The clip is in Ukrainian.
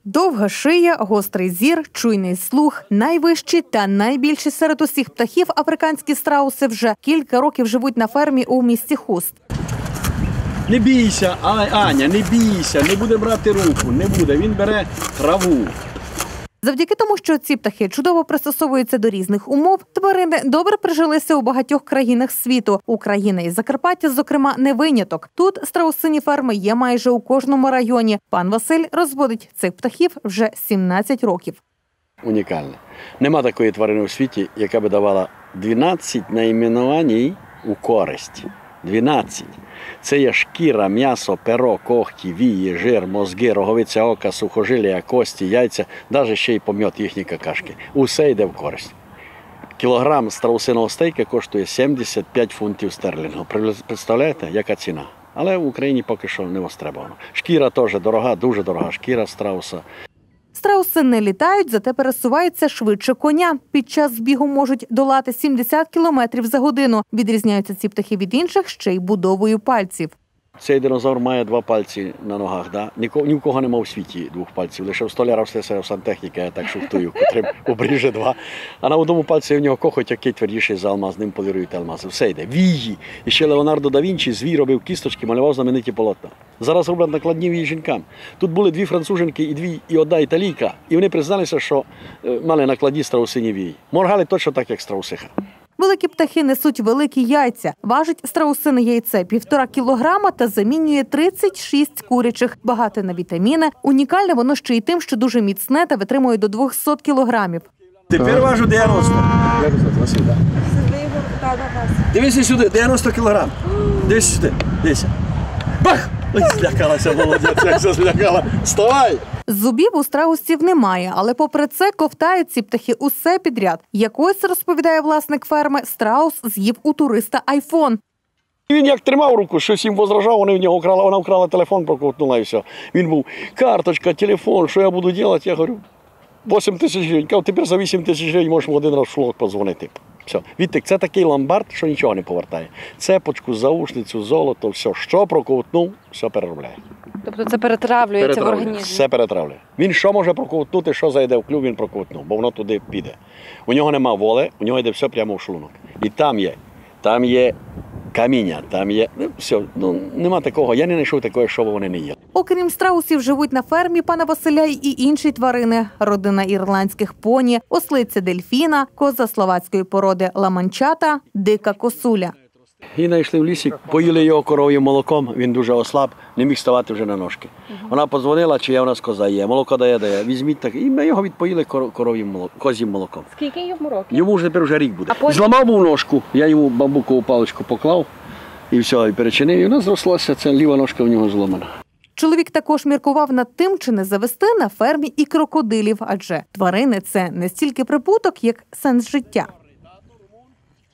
Довга шия, гострий зір, чуйний слух, найвищі та найбільші серед усіх птахів африканські страуси вже кілька років живуть на фермі у місті Хуст. Не бійся, Аня, не бійся, не буде брати руку, не буде, він бере траву. Завдяки тому, що ці птахи чудово пристосовуються до різних умов, тварини добре прижилися у багатьох країнах світу. Україна і Закарпаття, зокрема, не виняток. Тут страусині ферми є майже у кожному районі. Пан Василь розводить цих птахів вже 17 років. Унікальне. Нема такої тварини у світі, яка би давала 12 найменувань у користь. 12. Це є шкіра, м'ясо, перо, когті, вії, жир, мозги, роговиця ока, сухожилля, кості, яйця, навіть ще й пом'ят їхні какашки. Усе йде в користь. Кілограм страусиного стейка коштує 75 фунтів стерлінгів. Представляєте, яка ціна? Але в Україні поки що не востребовано. Шкіра теж дорога, дуже дорога шкіра страуса. Страуси не літають, зате пересуваються швидше коня. Під час збігу можуть долати 70 кілометрів за годину. Відрізняються ці птахи від інших ще й будовою пальців. Цей динозавр має 2 пальці на ногах. Да? Ні в кого нема у світі 2 пальців. Лише в столяра в слесаря, в сантехніка, я так шуткую, котрим обріже 2. А на одному пальці в нього кохоть, який твердіший за алмаз, ним полірують алмази. Все йде. Вії. І ще Леонардо да Вінчі звій робив кісточки, малював знамениті полотна. Зараз роблять накладні вії жінкам. Тут були 2 француженки і одна італійка. І вони призналися, що мали накладні страусині вії. Моргали точно так, як страусиха. Великі птахи несуть великі яйця. Важить страусине яйце 1,5 кілограма та замінює 36 курячих. Багате на вітаміни. Унікальне воно ще й тим, що дуже міцне та витримує до 200 кілограмів. Тепер важу 90. Дивися сюди, 90 кілограм. Дивися сюди, дивися. Бах! Ой, злякалася, молодець, як злякала. Вставай! Зубів у страусів немає, але попри це ковтають ці птахи усе підряд. Якось, розповідає власник ферми, страус з'їв у туриста айфон. Він як тримав руку, щось їм возражав, вона вкрала телефон, проковтнула і все. Він був, карточка, телефон, що я буду робити? Я говорю, 8 тисяч гривень. Кажу, тепер за 8 тисяч гривень можеш один раз в шлунок подзвонити. Все. Відтик, це такий ломбард, що нічого не повертає. Цепочку, заушницю, золото, все, що проковтнув, все переробляє. Тобто це перетравлюється в організмі? Все перетравлює. Він що може проковтнути, що зайде в клюв, він проковтнув, бо воно туди піде. У нього нема воли, у нього йде все прямо в шлунок. І там є каміння, там є, все, нема такого, я не знайшов такого, що вони не їли. Окрім страусів, живуть на фермі пана Василя і інші тварини. Родина ірландських поні, ослиця дельфіна, коза словацької породи ламанчата, дика косуля. І знайшли в лісі, поїли його коров'їм молоком, він дуже ослаб, не міг ставати вже на ножки. Вона подзвонила, чи є у нас коза є, молоко дає, візьміть так. І ми його відпоїли козьїм молоком. Скільки йому років? Йому вже тепер рік буде. Зламав був ножку, я йому бамбукову паличку поклав, і все, і перечинив, і вона зрослася, ця ліва ножка в нього зломана. Чоловік також міркував над тим, чи не завести на фермі і крокодилів, адже тварини – це не стільки прибуток, як сенс життя.